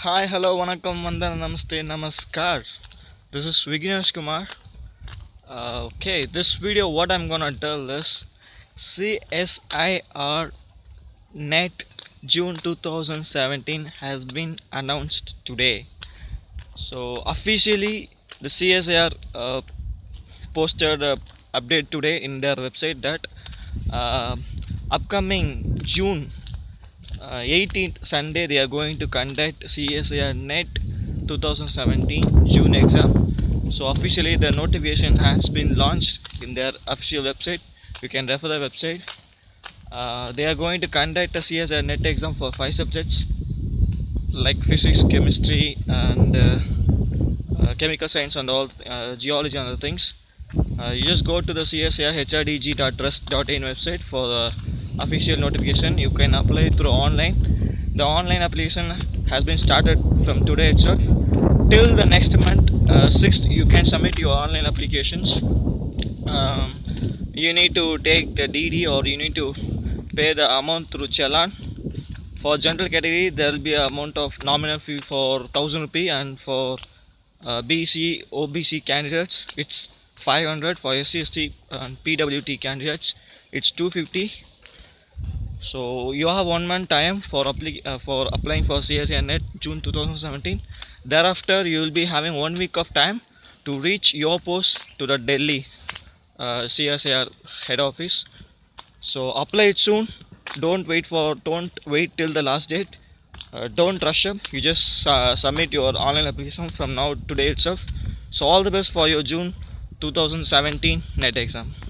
Hi, hello, vanakkam, vandan, namaste, namaskar. This is Vignesh Kumar. Okay, this video, what I'm gonna tell is CSIR Net June 2017 has been announced today. So, officially, the CSIR posted a update today in their website that uh, upcoming June 18th Sunday they are going to conduct CSIR Net 2017 June exam. So officially the notification has been launched in their official website. You can refer the website. They are going to conduct a CSIR Net exam for 5 subjects like physics, chemistry and chemical science and all, geology and other things. You just go to the csirhdg.trust.in website for the official notification. You can apply through online. The online application has been started from today itself till the next month 6th. You can submit your online applications. You need to take the DD or you need to pay the amount through challan. For general category there will be an amount of nominal fee for 1000 rupee, and for BC OBC candidates it's 500. For SC/ST and PWT candidates it's 250. So you have 1 month time for applying for CSIR Net June 2017. Thereafter you will be having 1 week of time to reach your post to the Delhi CSIR head office. So apply it soon. Don't wait till the last date. Don't rush up. You just submit your online application from now today itself. So all the best for your June 2017 net exam.